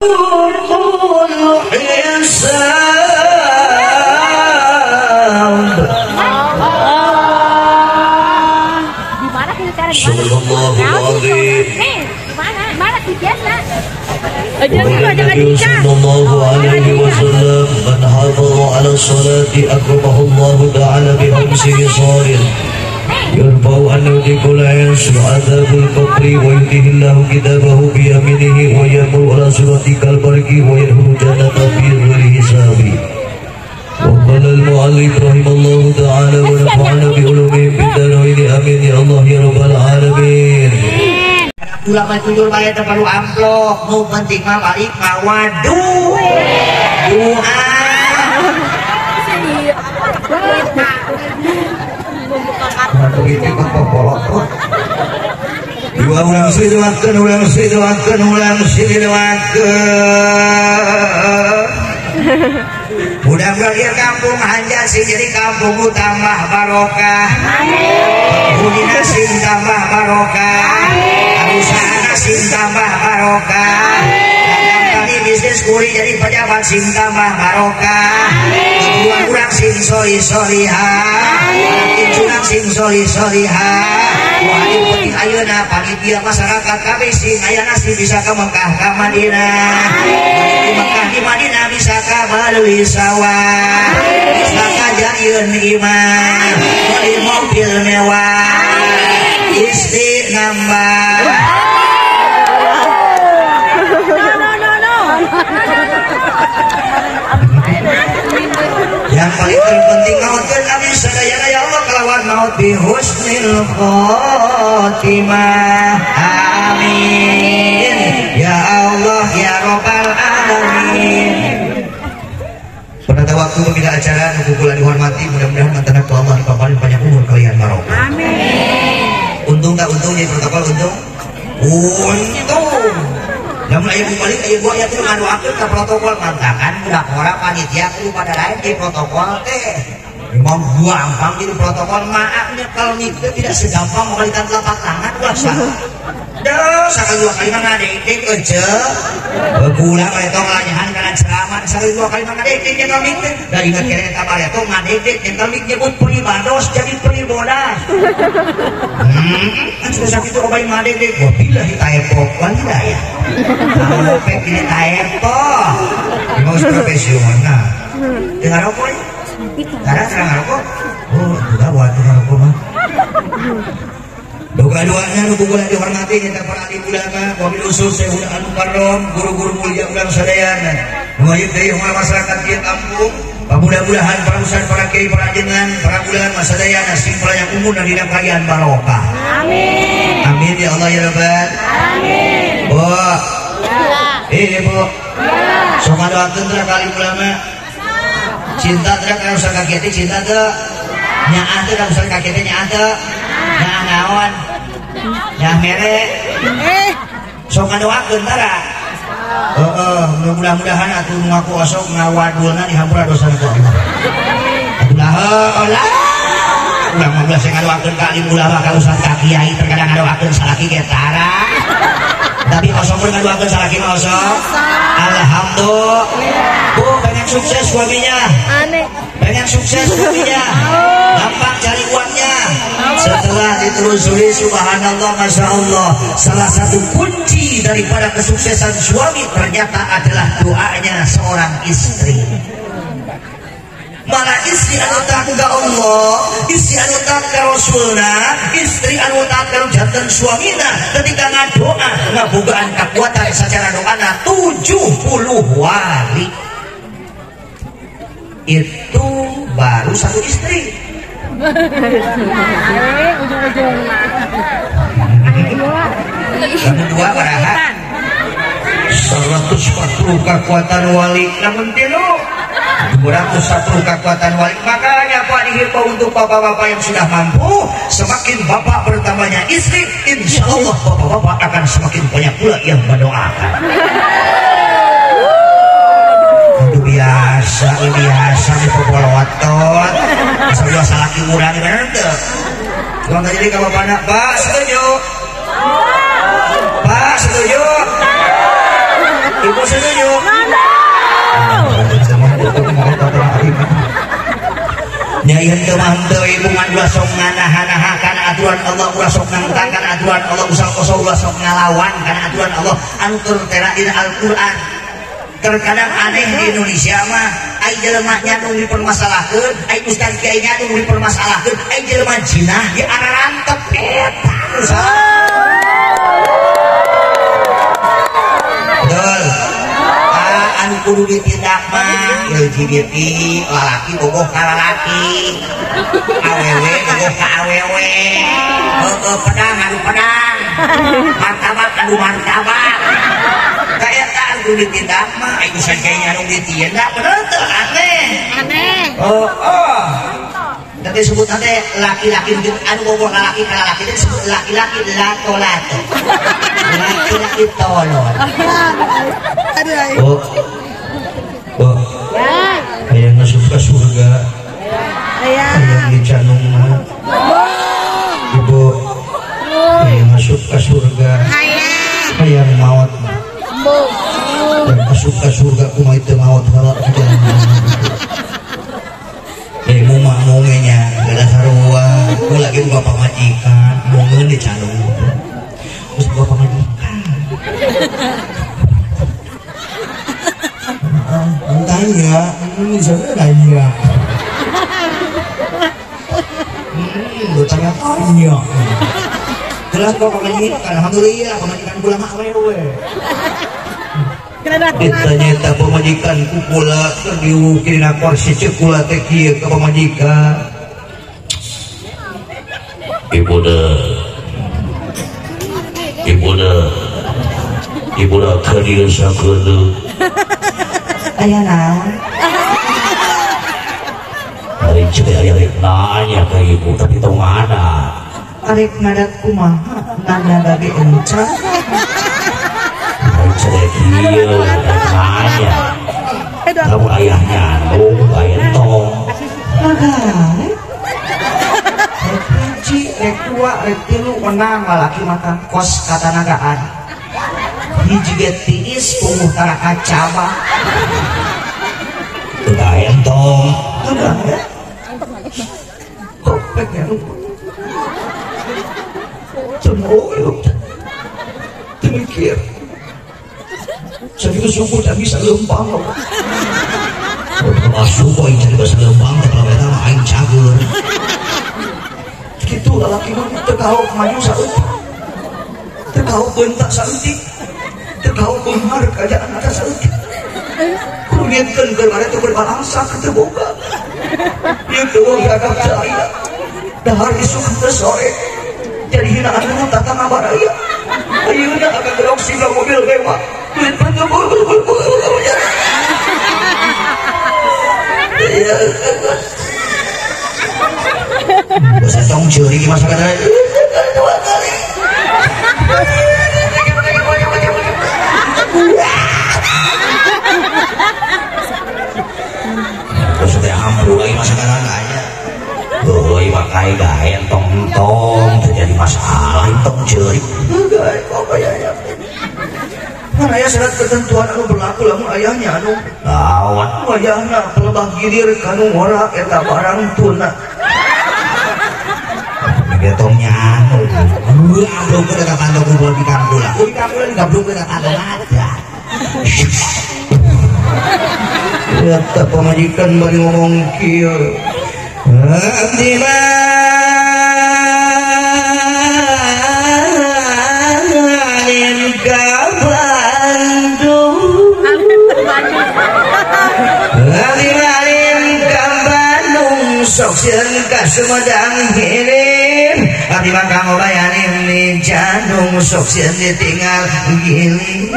Sallallahu alaihi wasallam man hafadha ala salati akramahu ta'ala bihamsihi salir yarfa'u anhu dikulayah su'adabul qabri wa yudihillahu kitabahu biyaminihi wa yamul ala surati kalbarki wa yadhulu jannata bi'irri hisabi wa qala al-mu'allif rahimallahu ta'ala wa nafa'ana bi'ulumihim bidaraini amin ya Allah ya rabbal alamin. Ulama tuyul bayar terpalu amplop, nu penting mah balik mawadu doa. Dua ulang sih doakan, ulang sih doakan, ulang sih doakan. Mudah-mudahan kampung Anjas sih jadi kampung tambah barokah. Budina sih tambah barokah. Usaha sing tambah barokah. Dagang kali bisnis kuri jadi pejabat sing tambah barokah. Kurang sing soli-soliha. Makin curang sing soli-soliha. Wahyu penting ayeuna panitia masyarakat kami sing ayana sih bisa ke Mekah ke Madinah. Di Mekah di Madinah bisa ke melalui sawah. Bisa ke jadian iman. Beli mobil mewah. Istri nambah. Yang paling terpenting mautkan abdi sadayana ya Allah kelawan maut bi husnil khotimah. Amin ya Allah ya rabbal alamin. Pada waktu berbeda acara nukukulan dihormati, mudah-mudahan mantan Allah dipaparin banyak umur kalian barokah. Amin. Untung tak untung jadi protokol untung? Untung. Namun ayah balik ayah gua ya tuh ngadoakeun ke protokol mantakan budak orang panitia kudu pada lain di protokol teh. Memang gampang jadi protokol maafnya kalau nikah tidak segampang membalikan telapak tangan ulah salah. Dah sakali dua kali mah ngadek aja. Begulang eta ngalanyahan kana ceramah sakali dua kali mah ngadek nyekel mik teh. Da ingat kene kabar eta ngadek nyekel mik nyebut peribados jadi peribodas. Kan sudah sakit tuh obain ngadek gua bilang di taepok wanita ya. Kalau pek ini taepok. Mau profesional. Dengar rokok ya? Karena serang rokok. Oh, juga buat rokok mah. Doa-doanya nukukulan dihormati kita para alim ulama, wabil usul Syekh Anu Karom, guru-guru mulia ulang sadayana. Nuwayib dari masyarakat di kampung, mudah-mudahan para ustaz, para kiai, para jenengan, para ulama sadayana simpel yang umum dan dina kalian barokah. Amin. Amin ya Allah ya Rabbal. Amin. Bu. Ya. Bu. Ya. Sok ngadoakeun teh kali ulama. Cinta teh ka ustaz ka kiai cinta teh. Nyaah teh ka ustaz ka kiai nyaah teh. Nyaah naon? Nyaah mere. Sok ngadoakeun tara. Mudah-mudahan atuh nu ngaku osok ngawadulna dihampura dosa ku Allah. Alhamdulillah. Ulah mah sing ngadoakeun ka alim ulama ka ustaz ka kiai terkadang ngadoakeun salaki ge tara. Tapi osok pun ngadoakeun salaki mah osok. Alhamdulillah. Bu pengen sukses suaminya. Amin. Pengen sukses suaminya. Gampang cari uangnya. Setelah ditelusuri subhanallah masya Allah, salah satu kunci daripada kesuksesan suami ternyata adalah doanya seorang istri. Malah istri anu taat ka Allah, istri anu taat ka Rasulna, istri anu taat ka janten suamina ketika ngadoa ngabogaan kekuatan secara doana 70 wali. Itu baru satu istri. Yang kedua baraha 140 kekuatan wali, namun tilu 210 kekuatan wali. Makanya Pak dihimbau untuk bapak-bapak yang sudah mampu, semakin bapak bertambahnya istri, insya Allah bapak-bapak akan semakin banyak pula yang mendoakan. Itu biasa di popolotot. Asal dua salaki urang bener tuh. Kalau nggak jadi kalau Pak setuju. Pak setuju. Ibu setuju? Nyayan teman-teman ibu ngandua sok nganaha-naha karena aturan Allah ulah sok nangtang karena aturan Allah usah kosong ulah sok ngalawan karena aturan Allah angker terakhir Al-Quran. Terkadang aneh di Indonesia mah ai jelema nya nu dipermasalahkeun, ai ustaz kiai nya nu dipermasalahkeun, ai jelema jinah di ararantep eta. Betul. Anu kudu ditindak mah LGBT lalaki bogoh ka lalaki, awewe bogoh ka awewe, pedang anu pedang, martabak anu martabak. Kayak tak anu ditindak mah, ayo sakenya anu ditindak bener teu aneh. Tapi sebut nanti laki-laki anu bogoh lalaki ka lalaki disebut laki-laki lato-lato, laki-laki tolol. Ayang masuk ke surga, ayang dicanung ibu, ayang masuk ke surga, ayang maut, dan masuk ke surga kuma itu maut halak jalan. Ibu mak mungenya gada sarua, aku lagi buka pamajikan, mungen dicanung, terus buka pamajikan. Tanya, ini sebenarnya. Tanya. Jelas kok pemajikan, alhamdulillah pemajikan pula mak wewe. Ditanya pemajikan ku pula diukirina kursi cekula teh kieu ka pemajikan. Ibu dah kadieu sakeuleuh. Aya naon? Ari cerita nanya ke ibu tapi tong ada. Arek ngadat kumaha? Nanda bagi encang. Ari cerita kieu nanya. Kamu ayahnya anu aya tong. Magare. Rek hiji, rek dua, rek tilu menang lalaki makan kos katanagaan. Hiji ge tiis punguh tara kacaba. Udah entong. Udah ya. Kopek ya lu. Cemooh. Demikir. Jadi kesuku tak bisa lempang. Masuk kok yang jadi bahasa lempang kalau kita mah aing cager. Gitu lalaki mah tekau maju saeutik. Tekau bentak saeutik. Tekau kumar kerajaan atas saeutik. Kulihatkeun keur bare teu berbalangsa teu boga. Ieu teu gagap cahaya. Dahar isuk teu sore. Jadi hinaan nu tatang abaraya. Ayeuna akan gerok siga mobil mewah. Duit pantebul. Ya. Dosa tong ceuri di masyarakat. Dua kali. Terus teh hampur lagi masyarakat aja. Euy pakai gawe entong-entong terjadi masalah entong ceuri. Gawe kok kayaknya. Kan aya syarat ketentuan anu berlaku lamun ayahnya anu Lawan wayahna pelebah gilir kanu ngorak eta barang tuna. getong nyanu. Gablok ke dekat tangga kumpul di kampula. Di kampula gablok ke dekat tangga aja. Ternyata pemajikan bagi ngomong kieu. Abdi manin ka Bandung. Abdi manin ka Bandung sok sieun ka Sumedang kirim. Abdi mah kanggo bayarin di Jandung sok sieun ditinggal giling.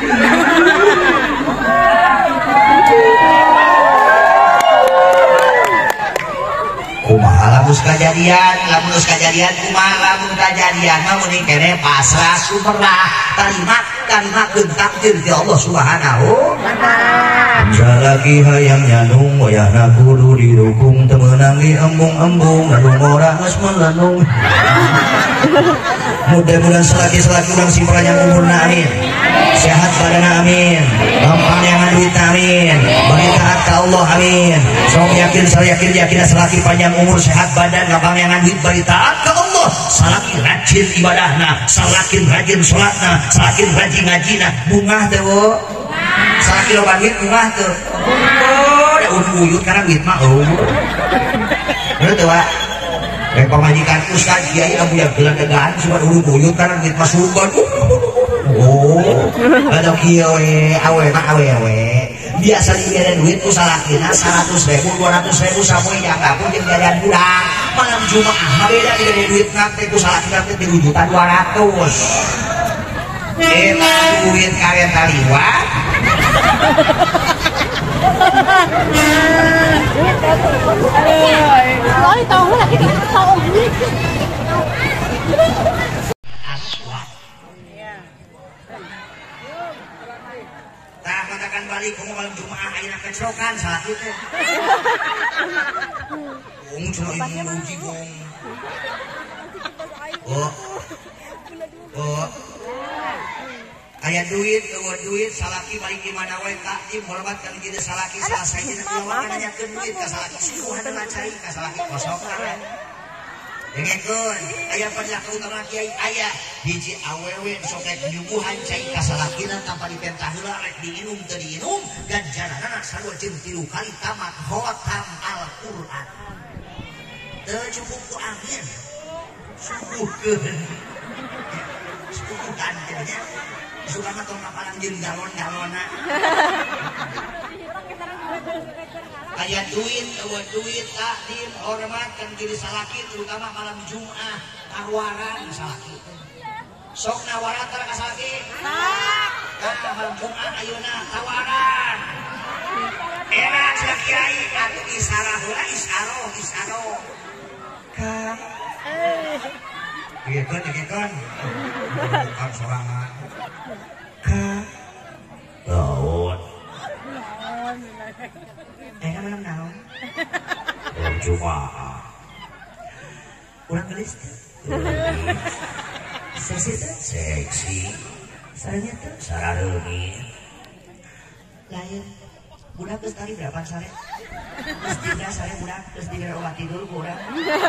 Kumaha lamun kajadian kumaha lamun kajadian mah mending kene pasrah sumerah terima gentak takdir di Allah Subhanahu wa taala. salaki hayang nyanung wayahna kudu didukung temenangi embung-embung anu orang geus melenung. Mudah-mudahan selaki-selaki urang simpangan umurna amin, sehat badanna amin, gampang duit amin, bagi taat ka Allah amin. Sok yakin selaki panjang umur sehat badan gampang duit bagi taat ka Allah. Salaki rajin ibadahna, salaki rajin salatna, salaki rajin ngajina. Bungah teh wo, salaki loba duit bungah teh. Oh, da uyut karena duit mah bener teh wa. Kayak pemajikan ustaz kiai abu yang gelan degaan cuma buyut karena duit masukan. Oh, ada kiai awe biasa diberi duit ku salakina 100.000 200.000 sapoe jangka pun jeung jajan budak malam Jumaah beda diberi duit nanti ku salakina teh 3.200.000 eta duit kareta liwat. Nói to quá là cái tiếng to. Aswad. Tak katakan balik kamu malam Jumaah ayeuna kecrokan saat itu. Wong cuma ibu uji wong. Oh. Aya duit, salaki balik di mana wae takdim hormat ka jadi salaki selesai dina kulawan nanyakeun duit ka salaki suguhan cai ka salaki kosong kan. Dengekeun aya pada keutamaan kiai aya hiji awewe sok rek nyuguhan cai ka salakina tanpa dipentah heula rek diinum teu diinum ganjaranna sarua jeung 3 kali tamat khatam Al-Qur'an. Teu cukup ku angin. Suguhkeun. Suguhan jadinya suka ngetong kapalang jeung galon-galona. Aya duit takdim hormat kan diri salaki terutama malam Jumaah tawaran salaki. Sok nawaran tara ka salaki? Nah, malam Jumaah ayeuna tawaran. Enak cenah kiai atuh isarah heula isaro. Kang. Dikeun. Bukan sorangan. Kang. Naon? Malam naon? Malam Jumaah. Urang gelis teh. Seksi. Sarenya teh sarareungin. Lain. Budak geus tadi berapa sare? Geus 3 sare budak, geus dibere obat tidur ku urang.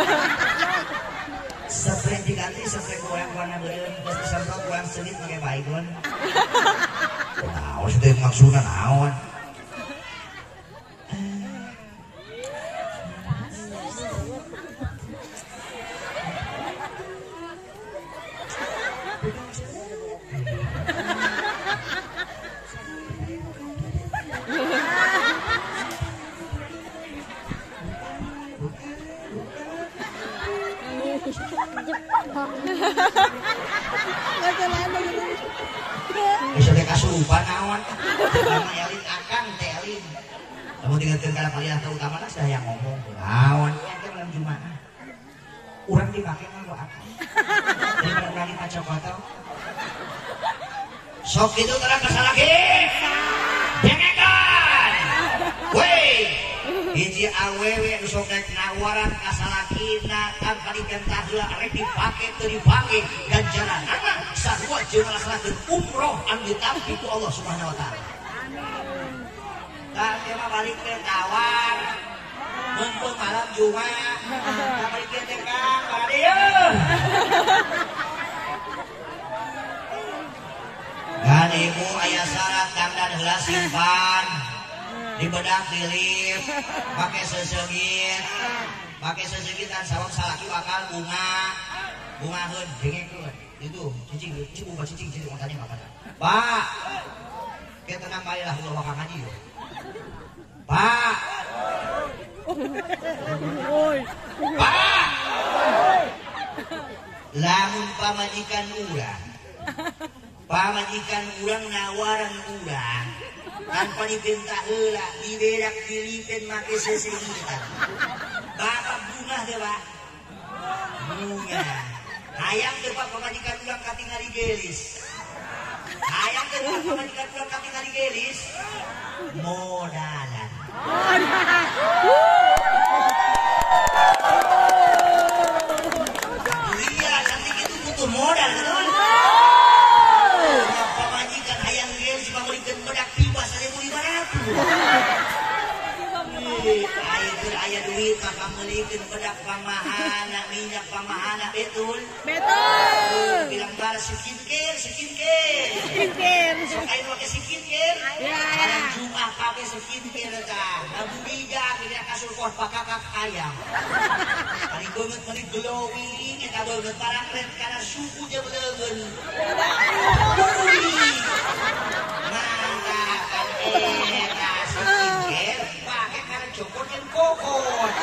Spray diganti, spray kurang warna beureum, geus disemprot kurang seunit pake baygon. Naon teh maksudna naon? Bisa teh kasurupan naon. Sama Elin akang teh Elin. Kamu tinggalkeun kana palihan terutama sudah yang ngomong. Naon nya teh malam Jumaah. Urang dipake mah lo akang. Daripada urang dipacokoto. Sok kitu tara ka salaki. Dengekeun. Weh. Hiji awewe nu sok rek nawaran ka salakina tanpa dipentah heula rek dipake teu dipake ganjaranna sarua jeung ngalaksanakeun umroh anu ditampi ku Allah Subhanahu wa taala. Tah teh mah balik teh tawar. Mumpung malam Jumaah, tah balik teh Kang Badieu. Ganimu aya syarat dandan heula simpan. Di bedak dilip, pakai sesegitan sabab salaki bakal bungaheun dengekeun itu cicing buka cicing matanya apa Pak kita tenang bae lah ulah wakang haji Pak lamun pamajikan urang nawaran urang tanpa dipinta heula dibedak dilipen make sesegitan bapak bunga teh Pak bunga hayang teh Pak pamajikan urang katingali gelis Ayang kedua pemanikan pulang kami kali gelis. Modalan. Iya, nanti itu butuh modal, betul? Pemajikan ayang gelis pembelikan bedak pipa saja 500. Ayah duit maka belikan bedak pamahana, minyak pamahana, betul? Betul. Bilang balas skincare. So kayo pakai skincare? Alang Jumat pakai skincare ka. Nabuliga, kaya kasulkot pakakak ayam. Paling banget paling glowing, kita banget parang red karena suku dia belegan. Mantap, skincare pakai karena cokot dan kokot.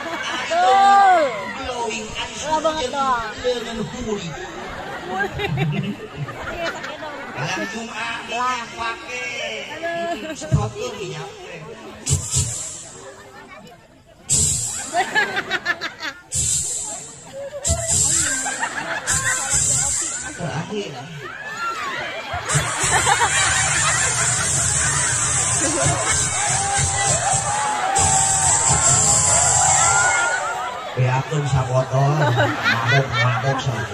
Glowing, ada suku dia belegan huri. Alang Jumat minyak pakai sprotur minyak. Terakhir. Prihatin sakotor, mabok saja.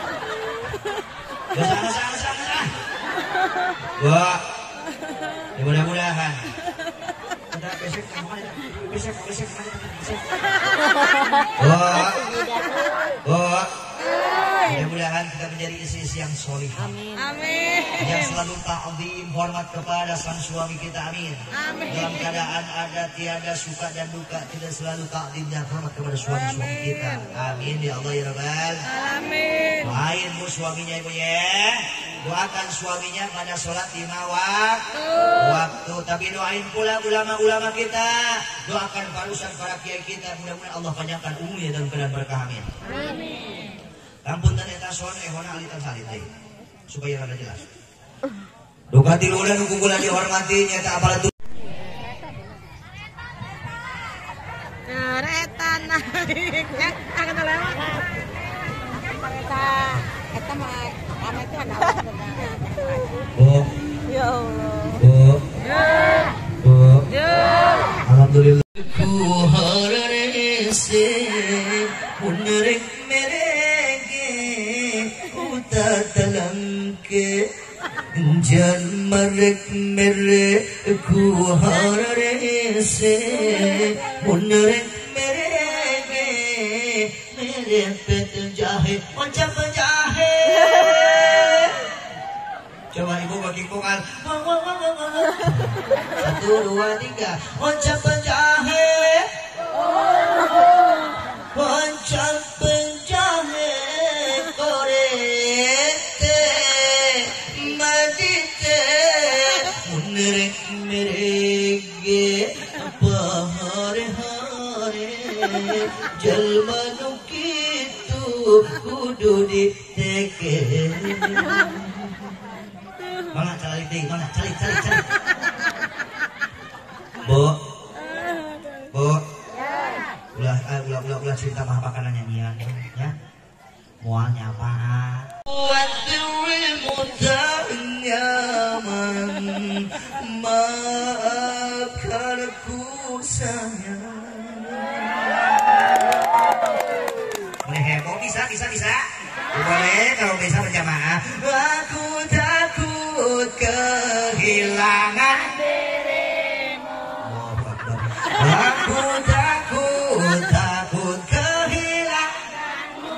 Sana. Wah, mudah-mudahan. Udah besok. Wah. Mudah-mudahan kita menjadi istri yang solih. Amin. Yang selalu ta'zim, hormat kepada sang suami kita. Amin. Dalam keadaan ada tiada suka dan duka, kita selalu ta'zim dan hormat kepada suami-suami kita. Amin ya Allah ya Rabbal. Amin. Doain bu suaminya ibu ya. Doakan suaminya pada sholat 5 waktu. Tapi doain pula ulama-ulama kita. Doakan parusan para kiai kita. Mudah-mudahan Allah panjangkan umurnya dan keadaan berkah. Amin. Ampun dan eta son ehona alitan salit deui supaya rada jelas. Duka tiluran kumpulan dihormati nyata apalah tuh. Eta naik akan lewat. Eta mah ame teh ada. Oh. Ya Allah. Oh. Alhamdulillah. Ku harese punrek mere dalam ke jan marek mere ku harare se munrek mere pet jahe macam jahe. Coba ibu bagi vokal 1, 2, 3 macam jahe macam jahe jalmanu kitu kudu diteke. Mana calik deh, mana calik. Bu. Ulah cerita mah pakanan nyanyian ya. Moal nyapa. Buat dirimu nyaman, maafkan aku sayang. Bisa. Boleh kalau bisa berjamaah. Aku takut kehilangan dirimu. Aku takut kehilanganmu.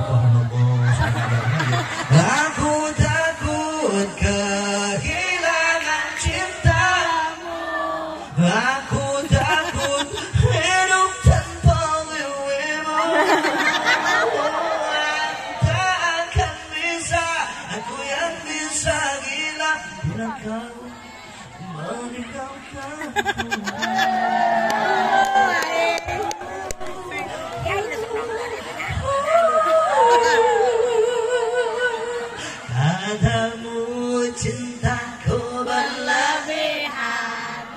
Aku takut kehilangan cintamu. Aku takut hidup tanpa dirimu. Kau meninggalkanku. Katamu cintaku berlebihan,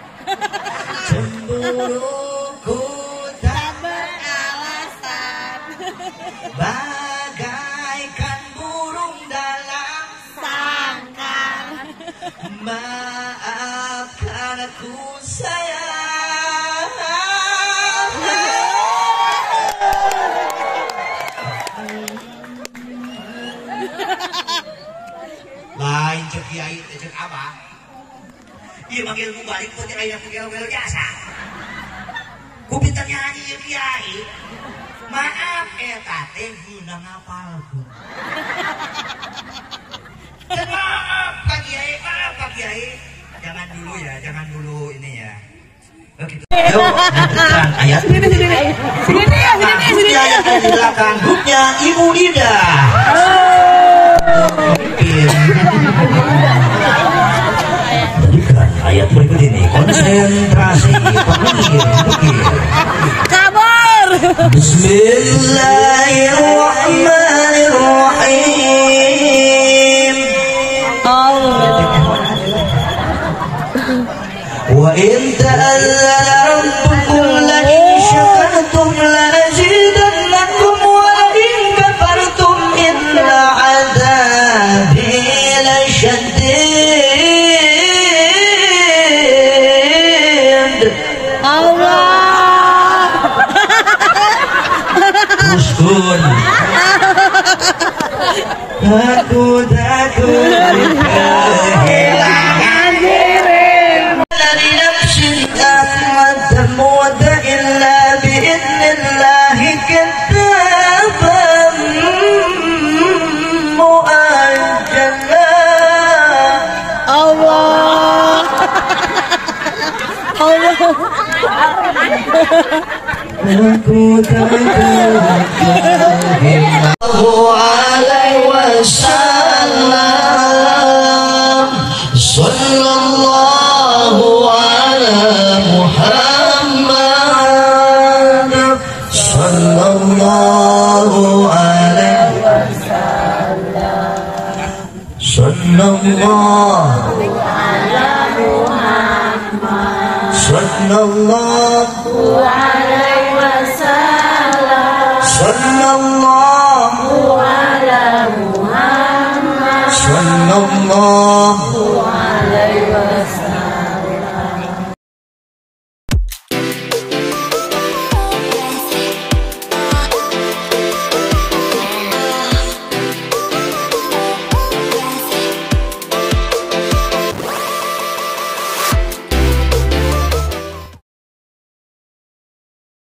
cemburuku tak beralasan, bagaikan burung dalam sangkar. Maafkan aku sayang. Lain cek kiai cek apa? Iya manggil ku balik ku tidak yang mengel jasa. Ku pintar nyanyi ya kiai. Maaf teh guna ngapalku. Dan maaf Pak Kiai. Jangan dulu ini ya. Begitu. Ayo lanjutkan ayat. Sini. Ayat di belakang grupnya Ibu Ida. Lanjutkan ayat berikut ini. Konsentrasi pemikir. Kabar. Bismillahirrahmanirrahim. Wa in ta'allala rabbukum la in syakartum la azidannakum wa in kafartum inna 'adzabi lasyadid. Allah. Muskun. Aku takut kehilangan dari nafsin tak illa bi'idnillahi kitaban mu'ajjala. Allah. Aku takut alaihi wasallam. Sallallahu ala Muhammad. Sallallahu alaihi wasallam. Sallallahu ala Muhammad. Sallallahu alaihi wasallam. Sallallahu ala Muhammad. Sallallahu